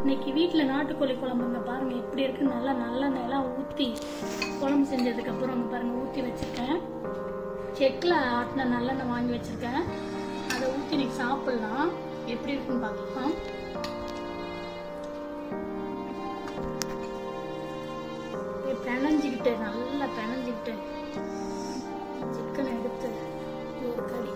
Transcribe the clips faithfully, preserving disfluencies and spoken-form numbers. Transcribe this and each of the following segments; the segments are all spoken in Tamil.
இன்னைக்கு வீட்டில் நாட்டுக்கோழி குழம்புங்க பாருங்கள் எப்படி இருக்குது. நல்லா நல்லெண்ணெயெல்லாம் ஊற்றி குழம்பு செஞ்சதுக்கப்புறம் அங்கே பாருங்கள் ஊற்றி வச்சுருக்கேன். செக்கில் ஆட்டின நல்லெண்ணெய் வாங்கி வச்சுருக்கேன். அதை ஊற்றி இன்னைக்கு சாப்பிட்லாம். எப்படி இருக்குன்னு பார்க்கலாம். பிணைஞ்சிக்கிட்டு நல்லா பிணைஞ்சிக்கிட்டு சிக்கனை எடுத்து ஒரு கறி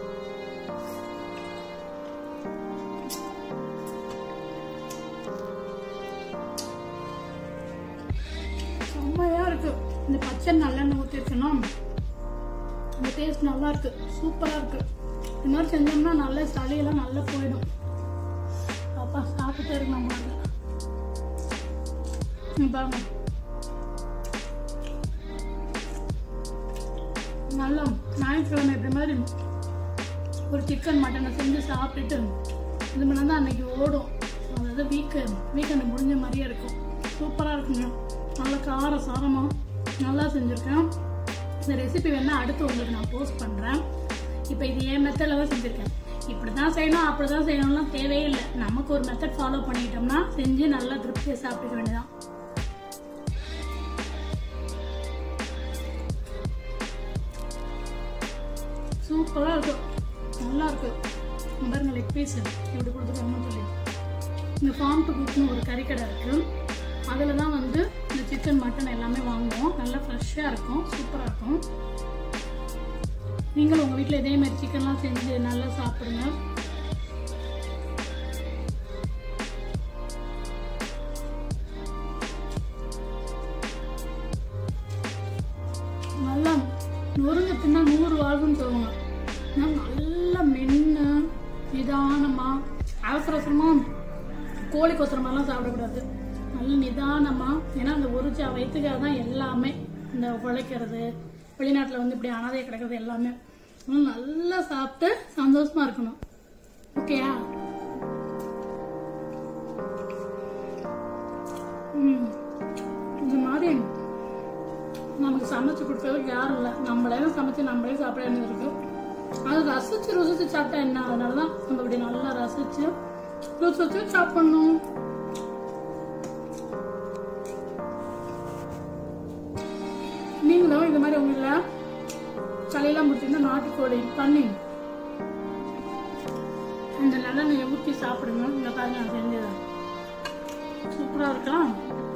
செம்மையா இருக்கு. இந்த பச்சை நல்லெண்ணெய் ஊற்றி வச்சோம், இந்த டேஸ்ட் நல்லா இருக்கு, சூப்பரா இருக்கு. இந்த மாதிரி செஞ்சோம்னா நல்ல சளியெல்லாம் நல்லா போயிடும். அப்பா சாப்பிட்டு இருக்கு நம்ம பாருங்க. நல்லா ஞாயிற்றுக்கிழமை இப்படி மாதிரி ஒரு சிக்கன் மட்டனை செஞ்சு சாப்பிட்டுட்டு இது பண்ணா தான் அன்னைக்கு ஓடும். அதாவது வீக்கெண்ட் வீக்கெண்ட் முடிஞ்ச மாதிரியே இருக்கும். சூப்பராக இருக்குங்க. நல்லா கார சாரமாக நல்லா செஞ்சுருக்கேன். இந்த ரெசிபி வேணால் அடுத்து உங்களுக்கு நான் போஸ்ட் பண்ணுறேன். இப்போ இது என் மெத்தடில் தான் செஞ்சுருக்கேன். இப்படி தான் செய்யணும் அப்படி தான் செய்யணும்லாம் தேவையே இல்லை. நமக்கு ஒரு மெத்தட் ஃபாலோ பண்ணிக்கிட்டோம்னா செஞ்சு நல்லா திருப்தியாக சாப்பிட்டுக்க வேண்டியதான். சூப்பராக இருக்கும், நல்லா இருக்கு. பாருங்க லெக் பீஸ் இப்படி கொடுத்துருக்காங்கன்னு சொல்லி இந்த ஃபார்ம் டு குக்னு ஒரு கறிக்கடை இருக்கு. அதில் தான் வந்து இந்த சிக்கன் மட்டன் எல்லாமே வாங்குவோம். நல்லா ஃப்ரெஷ்ஷாக இருக்கும், சூப்பராக இருக்கும். நீங்களும் உங்கள் வீட்டில் இதே மாதிரி சிக்கன்லாம் செஞ்சு நல்லா சாப்பிடுங்க. நல்லா நொறுங்க தின்னா நூறு வாழ்வுன்னு சொல்லுவாங்க. நல்லா மென்று நிதானமா அவசர அவசரமா கோழி கொத்துற மாதிரிலாம் சாப்பிடக்கூடாது. நல்ல நிதானமா, ஏன்னா அந்த ஒரு சா வயிற்றுக்காக தான் எல்லாமே இந்த உழைக்கிறது, வெளிநாட்டில் வந்து இப்படி அனாதையை கிடக்கிறது எல்லாமே. நல்லா சாப்பிட்டு சந்தோஷமா இருக்கணும். ஓகேயா? ம் இந்த மாதிரி நமக்கு சமைச்சு கொடுக்கறதுக்கு யாரும் இல்லை. நம்மளே சமைச்சு நம்மளே சாப்பிட வேண்டியது இருக்கு. அது ரசிச்சு ருசிச்சு சாப்பிட்டா என்ன? அதனாலதான் நம்ம இப்படி நல்லா ரசிச்சு ருசிச்சு சாப்பிடணும். நீங்களும் இது மாதிரி உங்க வீட்டுல சளியெல்லாம் முடிச்சிருந்தா நாட்டுக்கோழி பண்ணி இந்த நல்லெண்ணெயை ஊற்றி சாப்பிடுங்க. இந்த பாருங்க நான் செஞ்சது சூப்பரா இருக்கலாம்.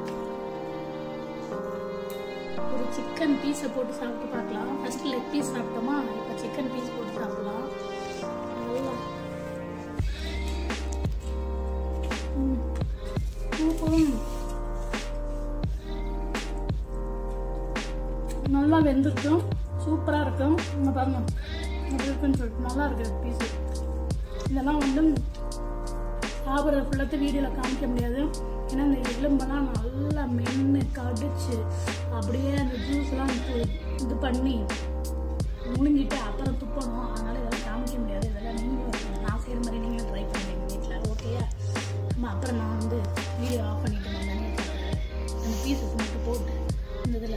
ஒரு சிக்கன் பீஸை போட்டு சாப்பிட்டு பார்க்கலாம். ஃபர்ஸ்ட் லெக் பீஸ் சாப்பிட்டோமா, இப்போ சிக்கன் பீஸ் போட்டு சாப்பிடலாம். நல்லா நல்லா வெந்திருக்கும், சூப்பரா இருக்கும். நம்ம பாருங்க எப்படி இருக்குன்னு சொல்லிட்டு நல்லா இருக்கு பீஸு. இதெல்லாம் வந்து சாப்பிட்ற ஃபுல்லத்தை வீடியோவில் காமிக்க முடியாது. ஏன்னா இந்த எலும்பெல்லாம் நல்லா மென்று கடிச்சு அப்படியே அந்த ஜூஸ்லாம் இது பண்ணி முழுங்கிட்டு அப்புறம் துப்பணும். அதனால இதெல்லாம் காமிக்க முடியாது. இதெல்லாம் நீங்களும் நான் செய்கிற மாதிரி நீங்களும் ட்ரை பண்ணுறீங்க வீட்டில். ஓகேயா? நம்ம அப்புறம் நான் வந்து வீடியோ ஆஃப் பண்ணிட்டு நான் தனியாக பார்க்குறேன். அந்த பீஸஸ் மட்டும் போட்டு இந்த இதில்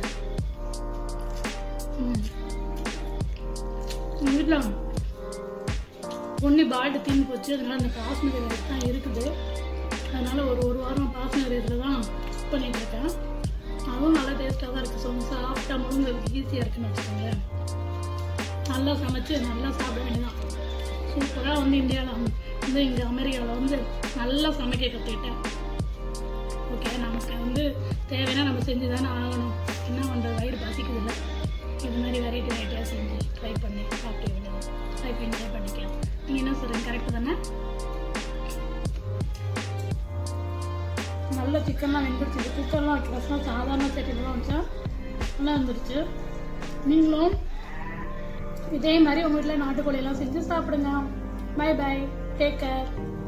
ம் எங்கள் வீட்டில் ஒன்று பால்ட்டு தீர்ந்து போச்சு. அதனால அந்த பாஸ்மதி ரைஸ் தான் இருக்குது. அதனால ஒரு ஒரு வாரம் பாஸ்மதி ரைஸில் தான் குக் பண்ணிட்டு இருக்கேன். அதுவும் நல்லா டேஸ்ட்டாக தான் இருக்குது. ஸோ சாப்பிட்டா முழுங்கிறதுக்கு ஈஸியாக இருக்குன்னு வச்சுக்கோங்களேன். நல்லா சமைச்சு நல்லா சாப்பிட வேண்டியதான். சூப்பராக வந்து இந்தியாவில் வந்து இங்கே அமெரிக்காவில் வந்து நல்லா சமைக்க கற்றுக்கிட்டேன். ஓகே, நமக்கு வந்து தேவைன்னா நம்ம செஞ்சு தானே ஆகணும். என்ன பண்ணுறது, வயிறு பசிக்குது இல்லை. இது மாதிரி வெரைட்டி வெரைட்டியாக செஞ்சு ட்ரை பண்ணி சாப்பிட்டு வேண்டியது. ட்ரை பண்ணி ட்ரை பண்ணிக்கலாம். நீங்கள் என்ன சொல்கிறீங்க? கரெக்டு தானே? நல்ல சிக்கன்லாம் வெந்துருச்சு. குக்கர்லாம் வைக்கிறதுனா சாதாரண சட்டிலாம் வச்சா நல்லா வந்துருச்சு. நீங்களும் இதே மாதிரி உங்கள் வீட்டில் நாட்டுக்கோழியெல்லாம் செஞ்சு சாப்பிடுங்க. Bye bye, take care.